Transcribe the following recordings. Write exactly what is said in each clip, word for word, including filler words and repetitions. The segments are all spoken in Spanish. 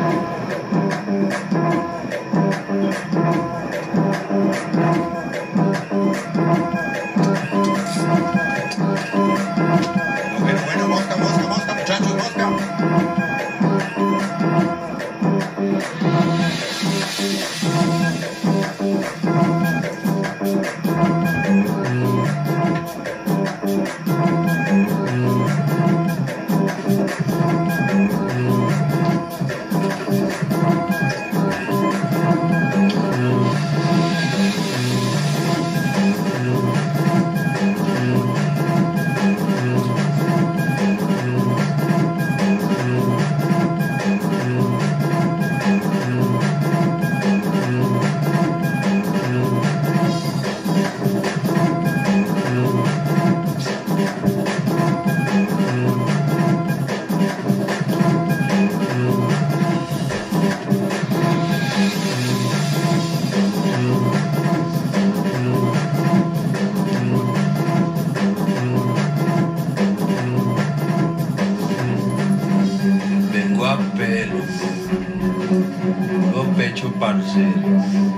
Bueno, bueno, mosca, mosca, mosca, muchachos, mosca. Pecho parcero.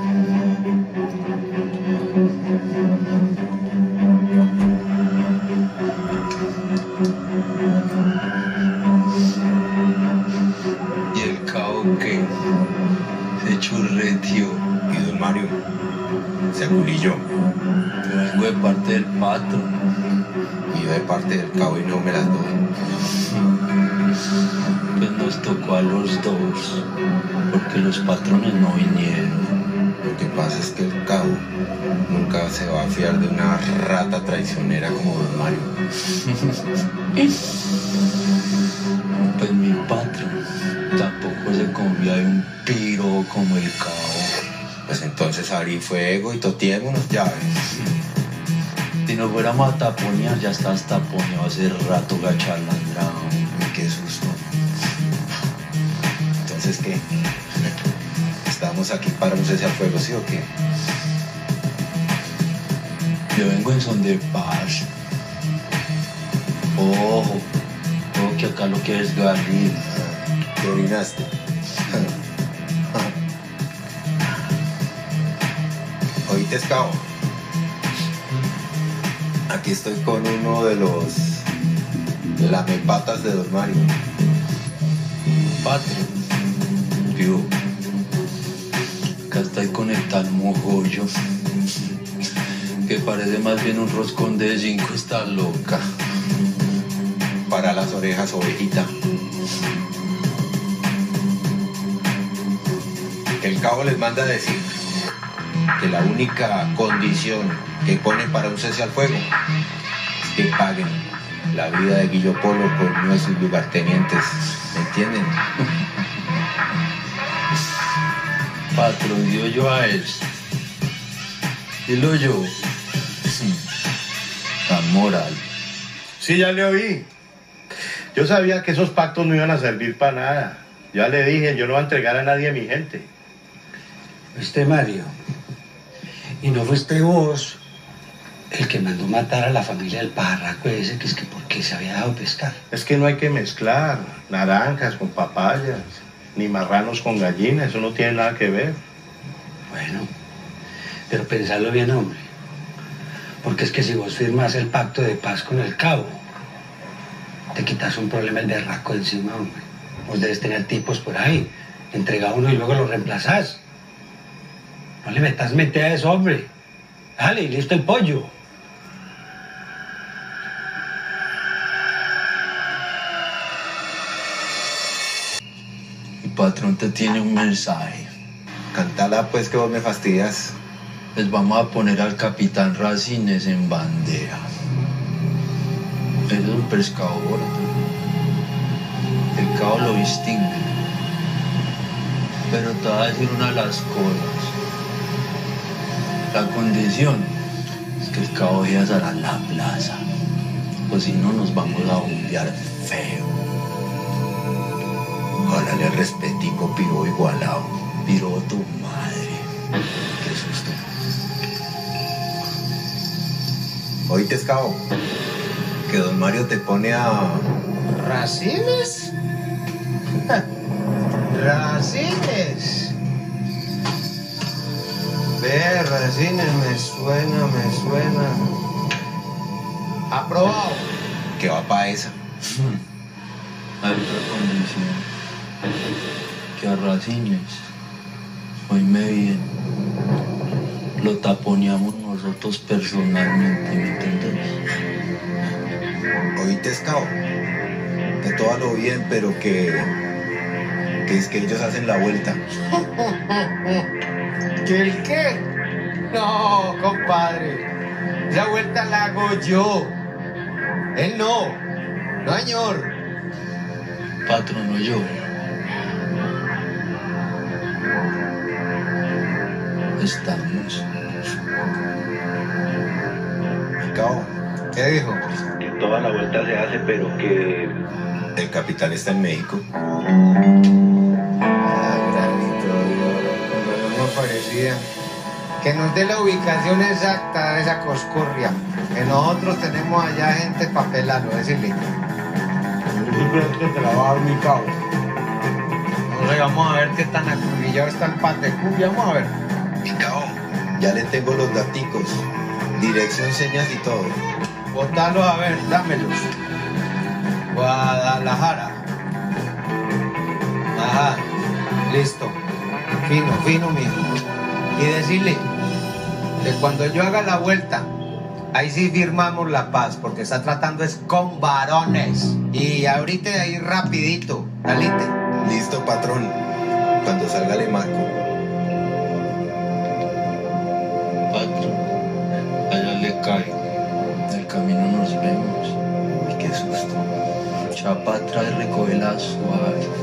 Y el cabo que se churreteó. Y don Mario se aculilló. Yo vengo de parte del pato. Y yo de parte del cabo y no me las doy. Pues nos tocó a los dos, porque los patrones no vinieron. Lo que pasa es que el cabo nunca se va a fiar de una rata traicionera como don Mario. Pues mi patrón tampoco se confía de un piro como el cabo. Pues entonces abrí fuego y totiémonos llaves. Si nos fuéramos a taponear, ya estás taponeado hace rato, gachalandrado. Qué susto. Entonces, ¿qué? ¿Estamos aquí para un cese al fuego, sí o qué? Yo vengo en son de paz. Ojo, ojo que acá lo que es Garrido. ¿Te orinaste? ¿Oíste, Cabo? Aquí estoy con uno de los lamepatas de don Mario. Patrón, yo acá estoy con el tal mogollo, que parece más bien un roscón de cinco, está loca. Para las orejas, ovejita. El cabo les manda a decir que la única condición que pone para un cese al fuego es que paguen la vida de Guillo Polo por uno de sus lugartenientes. ¿Me entienden? Patrón, digo yo a él. Dilo yo. Tan moral. Sí, ya le oí. Yo sabía que esos pactos no iban a servir para nada. Ya le dije, yo no voy a entregar a nadie a mi gente. ¿Viste, Mario? Y no fuiste vos el que mandó matar a la familia del pajarraco ese, que es que porque se había dado pescar. Es que no hay que mezclar naranjas con papayas, ni marranos con gallinas, eso no tiene nada que ver. Bueno, pero pensarlo bien, hombre. Porque es que si vos firmas el pacto de paz con el cabo, te quitas un problema el berraco encima, hombre. Vos debes tener tipos por ahí, entrega uno y luego lo reemplazás. No le metas mente a eso, hombre. Dale, y listo el pollo. El patrón te tiene un mensaje. Cantala pues, que vos me fastidias. Les vamos a poner al capitán Racines en bandera. Él es un pescador. El cabo lo distingue. Pero te voy a decir una de las cosas. La condición es que el cabo vaya a estar a la plaza. Pues si no, nos vamos a bombear feo. Ojalá le respetico, piro igualado. Piro tu madre. Qué susto. ¿Oíste, Cabo? Que don Mario te pone a... ¿Racines? Racines. Ve, Racines, me suena, me suena. Aprobado. Que va para esa. Hay otra condición. Que a Racines, hoy me bien, lo taponeamos nosotros personalmente, ¿me entendés? Oíste, Escao, que todo lo bien, pero que, que es que ellos hacen la vuelta. ¿Que el qué? No, compadre. Esa vuelta la hago yo. Él no. No, señor. Patrono yo. Estamos. Escao, ¿Qué dijo? Que toda la vuelta se hace, pero que... el capital está en México. Ah, granito de oro, como no parecía. Que nos dé la ubicación exacta de esa coscorria. Que nosotros tenemos allá gente para pelarlo, decirle. Yo creo que te la va a dar mi cabo. No sé, vamos a ver qué tan acurbillado está el pan de cumbia, vamos a ver. Escao, ya le tengo los daticos, dirección, señas y todo. Botalos a ver, dámelos. Guadalajara. Ajá, listo. Fino, fino, mijo. Y decirle que cuando yo haga la vuelta, ahí sí firmamos la paz, porque está tratando es con varones. Y ahorita de ahí rapidito, dalite. Listo, patrón. Cuando salga le marco. Patrón, allá le caigo. En el camino nos vemos. Y qué susto. Chapa atrás, recógela suave.